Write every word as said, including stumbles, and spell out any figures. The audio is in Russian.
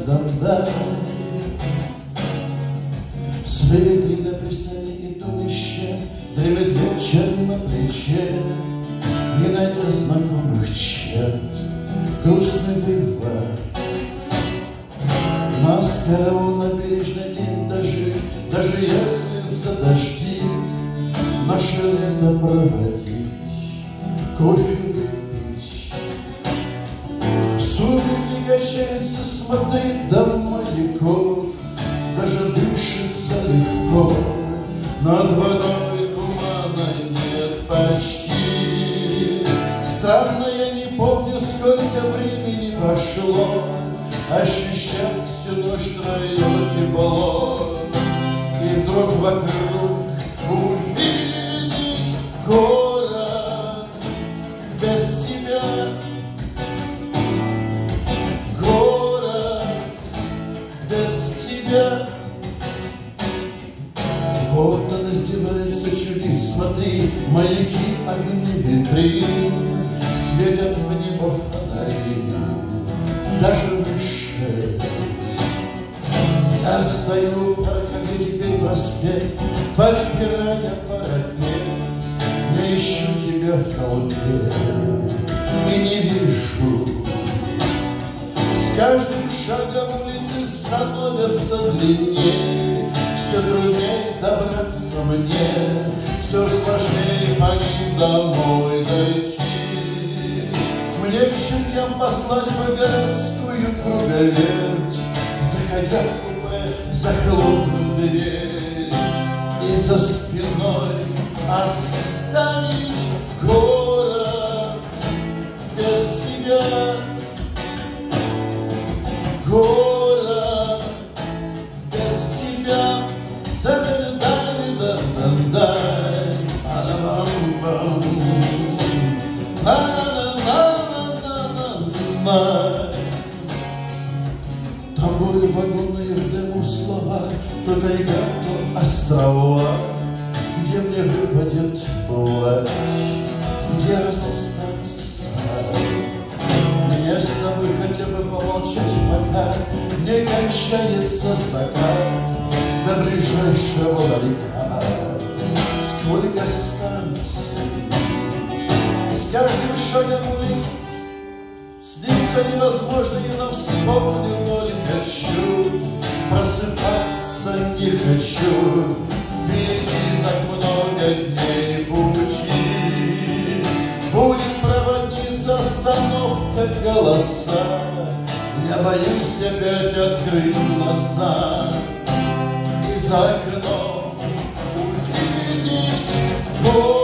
да-да-да. Среди на пристани и тунище дремет вечер на плече, не найдя знакомых черт, грустный вывод. Нас караул на бережный день дождь, даже если задождит, наше лето проводить, кофе выпить. Сумерки качаются, смотри, до маяков, даже дышится легко, над водой тумана нет почти. Странно, я не помню, сколько времени прошло, ощущать всю ночь твое тепло, и вдруг вокруг увидеть город без тебя. Город без тебя. Вот он издевается, чудит, смотри, маяки, огни витрин светят в небо фонари, даже выше. Я стою у парка, где теперь проспект, подпирая парапет. Я ищу тебя в толпе и не вижу. С каждым шагом улицы становятся длиннее, все труднее добраться мне, все сложнее по ним домой дойти. Мне к чертям послать бы городскую круговерть, заходя в купе, захлопнуть дверь и за спиной оставить город без тебя. Город без тебя. За-да-да-да-да-да. А-да-бам-бам. Тобой вагонные в дыму слова, то тайга, то острова, где мне выпадет бывать, где расстаться. Мне с тобой хотя бы помолчать, пока не кончается закат до ближайшего ларька. Сколько станций, с каждым шагом улиц снится невозможно, но вспомню только хочу, просыпаться не хочу. Впереди так много дней пути, будет проводница, остановка, голоса. Я боюсь опять открыть глаза и за окном увидеть город.